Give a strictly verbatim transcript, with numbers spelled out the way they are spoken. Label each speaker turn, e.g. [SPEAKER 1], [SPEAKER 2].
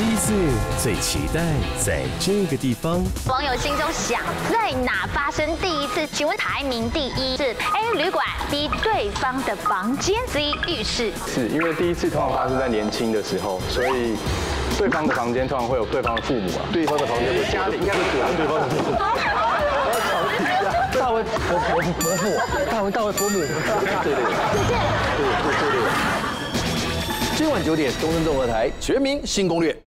[SPEAKER 1] 第一次最期待在这个地方。
[SPEAKER 2] 网友心中想在哪发生第一次？请问排名第一是 A 旅馆 ，B 对方的房间 ，C 浴室。
[SPEAKER 3] 是因为第一次通常发生在年轻的时候，所以对方的房间通常会有对方的父母啊。对方的房间会家里应该是主人对方的父母。大卫伯伯伯父，大卫大卫伯母。对对对，对对对。今晚九点，东森综合台《全民新攻略》。